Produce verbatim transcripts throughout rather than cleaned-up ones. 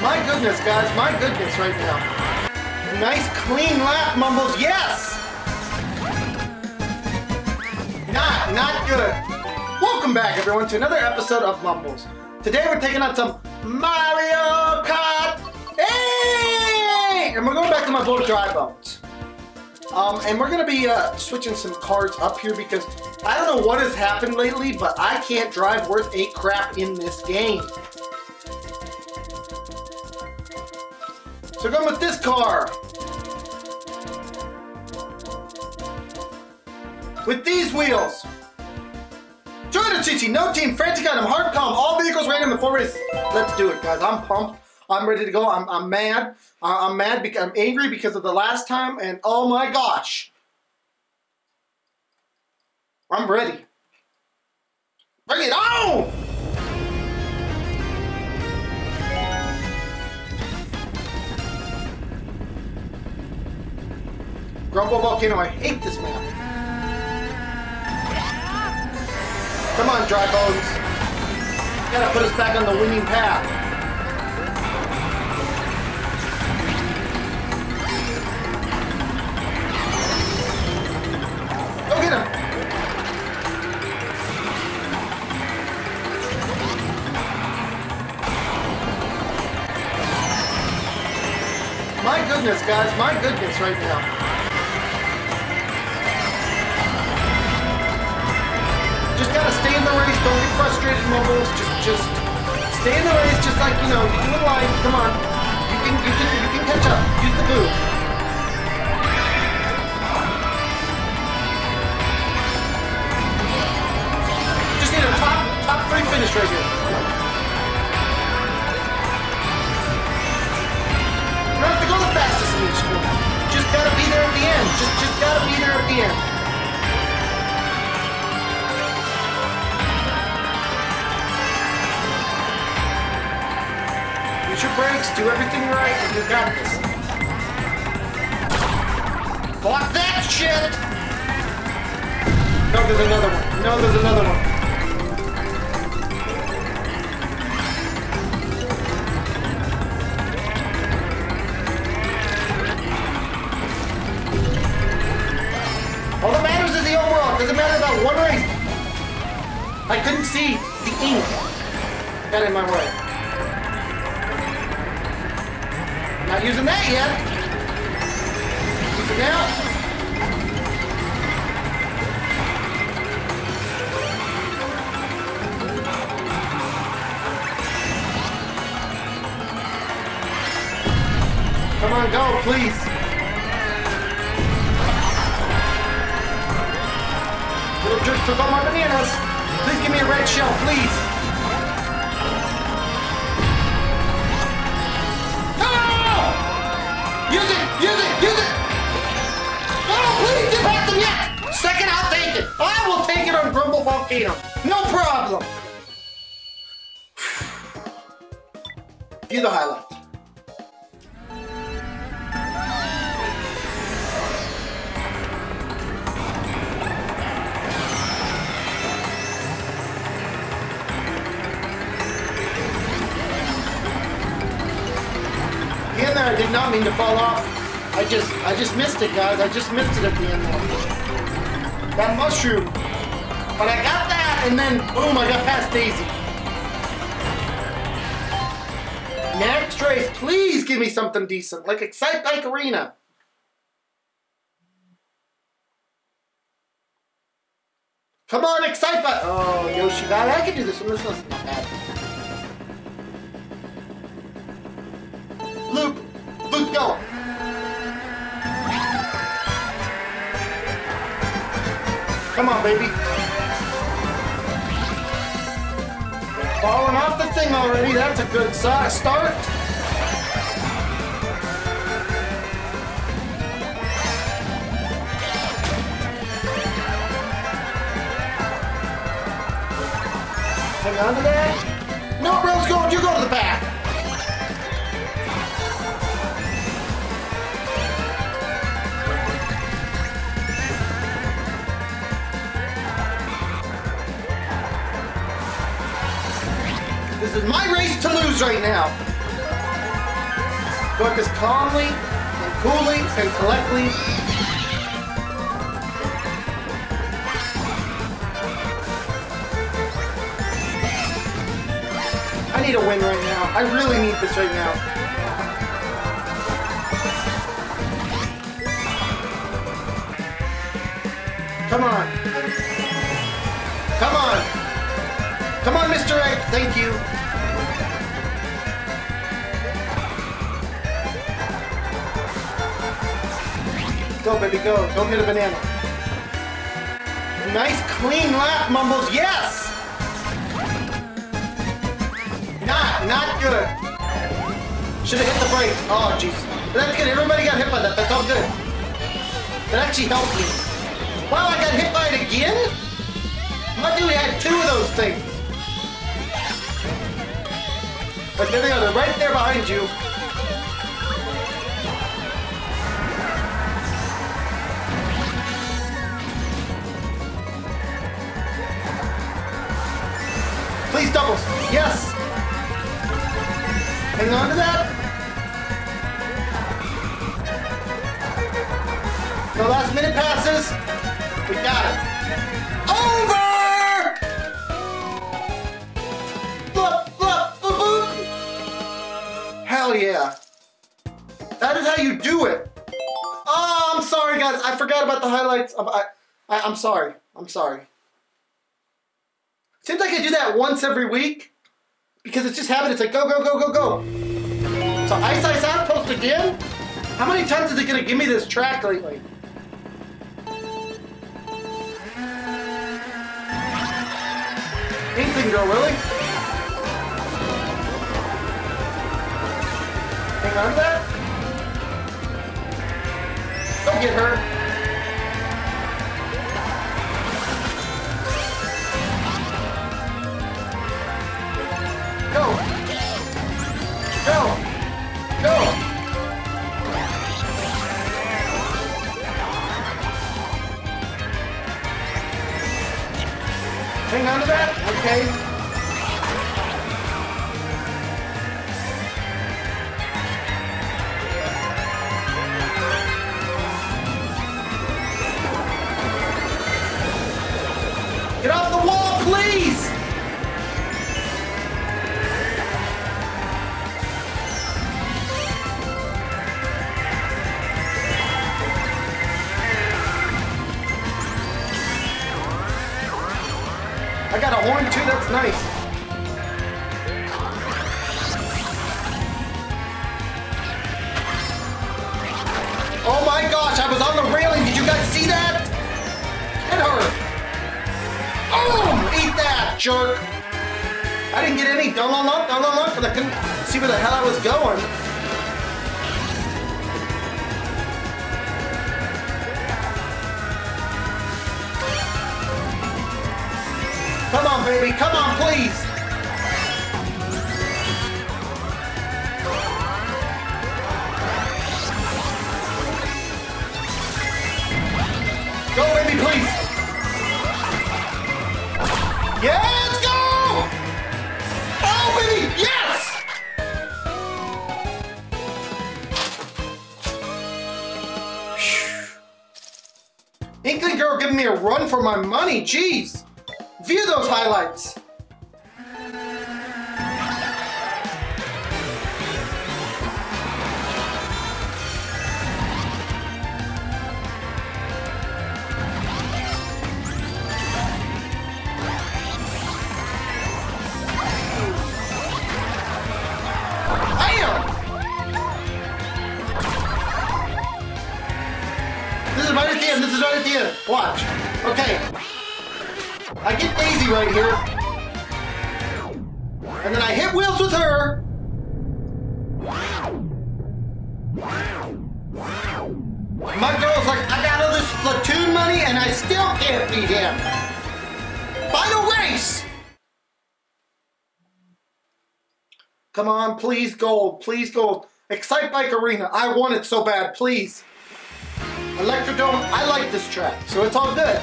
My goodness, guys, my goodness right now. Nice clean lap, Mumbles, yes! Not, not good. Welcome back, everyone, to another episode of Mumbles. Today we're taking on some Mario Kart. Hey! And we're going back to my boat dry bones. Um, and we're gonna be uh, switching some cars up here because I don't know what has happened lately, but I can't drive worth a crap in this game. So going with this car. With these wheels. two hundred c c, no team, frantic item, hard calm, all vehicles random in four races. Let's do it, guys. I'm pumped. I'm ready to go. I'm, I'm mad. I'm mad because I'm angry because of the last time, and oh my gosh. I'm ready. Bring it on! Grumble Volcano, I hate this map. Come on, dry bones. You gotta put us back on the winning path. Go get him. My goodness, guys, my goodness right now. Just gotta stay in the race. Don't get frustrated, Mumbles. Just, just stay in the race. Just like you know, you do in life. Come on, you can, you can, you can catch up. Use the boot. Just need a top, top three finish right here. You don't have to go the fastest in each corner. Just gotta be there at the end. Just, just gotta be there at the end. Use your brakes, do everything right, and you got this. Block that shit! No, there's another one. No, there's another one. All that matters is the overall. It doesn't matter about one race. I couldn't see the ink. Got in my way. Not using that yet. Use it now. Come on, go, please. Little jerk took all my bananas. Please give me a red shell, please. Use it! Use it! Use it! No, please get past them yet! Second, I'll take it. I will take it on Grumble Volcano. No problem. View the highlights. Again there, I did not mean to fall off. I just, I just missed it, guys. I just missed it at the end there. That mushroom. But I got that, and then, boom, I got past Daisy. Next race, please give me something decent, like Excite Bike Arena. Come on, Excite Bike. Oh, Yoshi, God, I can do this one. This one's not bad. Loop, loop, go. Come on, baby. Falling off the thing already. That's a good start. Hang on to that. No, bro's going. You go to the back. This is my race to lose right now. Go at this calmly and coolly and collectly. I need a win right now. I really need this right now. Come on. Come on. Come on, Mister Egg. Thank you. Go, baby, go. Don't hit a banana. Nice, clean lap, Mumbles. Yes! Not, not good. Should have hit the brake. Oh, jeez. That's good. Everybody got hit by that. That's all good. That actually helped me. Wow, I got hit by it again? My dude had two of those things. But there they are. They're right there behind you. Please doubles. Yes. Hang on to that. No last minute passes. We got it. Over! Look, look, boop, boop. Hell yeah. That is how you do it. Oh, I'm sorry, guys. I forgot about the highlights. I, I, I'm sorry. I'm sorry. Seems like I do that once every week because it's just habit. It's like go, go, go, go, go. So ice, ice, outpost again? How many times is it going to give me this track lately? Inkling girl, really? Hang on to that. Don't get hurt. Go! Go! Go! Hang on to that? Okay. Get off the wall, please! I got a horn too, that's nice. Oh my gosh, I was on the railing. Did you guys see that? Hit her. Oh, eat that, jerk. I didn't get any don't look, don't look, because I couldn't see where the hell I was going. Come on, baby. Come on, please. Go, baby, please. Yeah, let's go. Oh, baby, yes. Inkling girl giving me a run for my money. Jeez. View those highlights. Bam! This is right at the end. This is right at the end. Watch. Okay. I get Daisy right here, and then I hit wheels with her. My girl's like, I got all this platoon money, and I still can't beat him. Final race! Come on, please gold, please gold. Excite Bike Arena, I want it so bad, please. Electrodome, I like this track, so it's all good.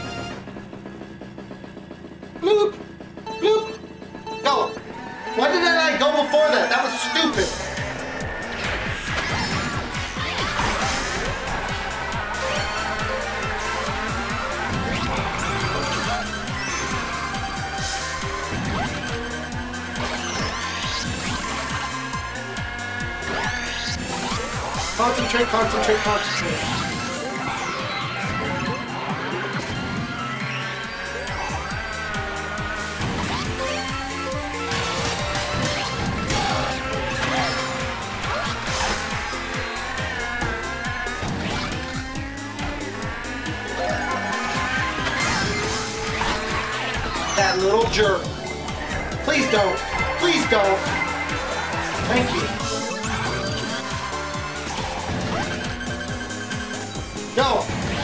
Bloop! Bloop! Go! Why didn't I go before that? That was stupid. Concentrate, concentrate, concentrate. That little jerk. Please don't. Please don't. Thank you. Go.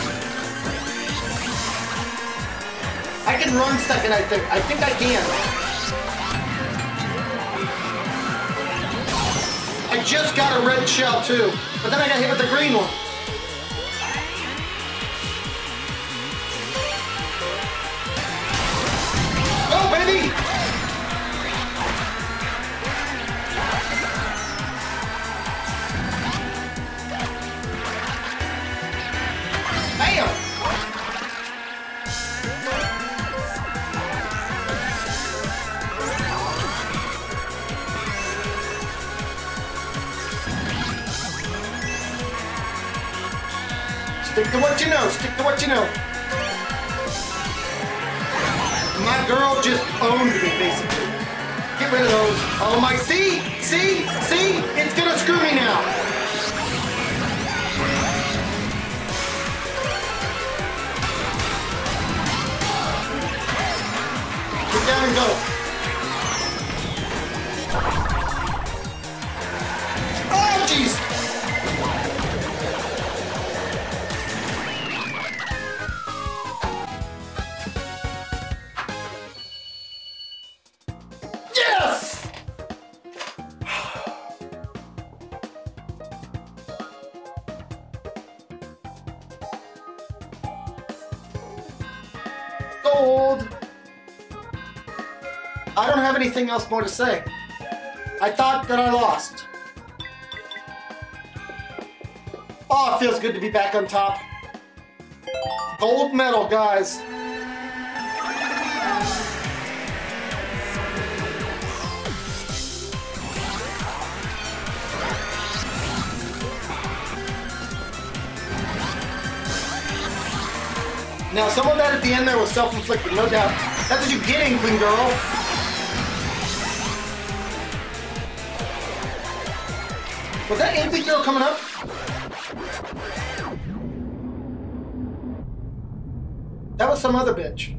I can run second, I think. I think I can. I just got a red shell too, but then I got hit with the green one. Go, baby! Bam! Stick to what you know, stick to what you know. My girl just owned me, basically. Get rid of those. Oh my, see? See? See? It's gonna screw me now. Get down and go. Oh, jeez. Yes! Gold. I don't have anything else more to say. I thought that I lost. Oh, it feels good to be back on top. Gold medal, guys. Now, some of that at the end there was self-inflicted, no doubt. That's what you get, Inkling Girl. Was that Inkling Girl coming up? That was some other bitch.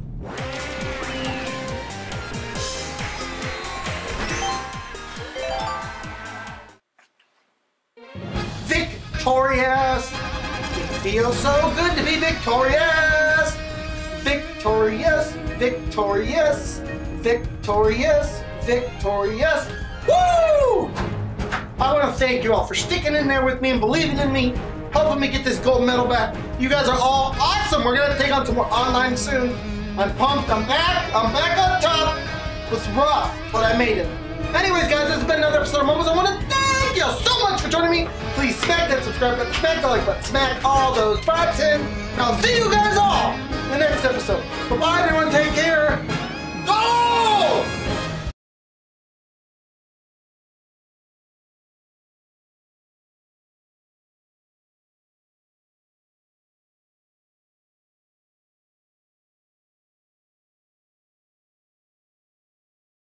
Victorious! It feels so good to be victorious! Victorious, victorious, victorious, victorious. Woo! I want to thank you all for sticking in there with me and believing in me, helping me get this gold medal back. You guys are all awesome. We're going to take on some more online soon. I'm pumped. I'm back. I'm back on top. It was rough, but I made it. Anyways, guys, this has been another episode of Mumbles. I want to thank you so much for joining me. Please smack that subscribe button, smack the like button, smack all those buttons. And I'll see you guys all in the next episode. Bye-bye, everyone. Take care.